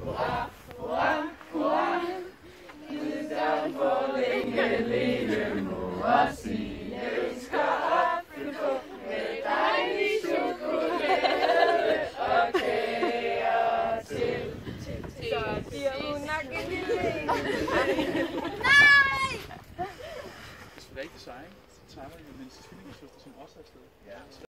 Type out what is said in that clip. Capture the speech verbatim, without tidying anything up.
Hurra, hurra, hurra. Nytår for længe leve mor, Signe ønsker opfyldt på med dejlig chokolade og kager til. Så bliver hun nok en lille en. Nej! Hvis det er rigtig sej, så tager man jo min tvillingesøster, som også er afsted.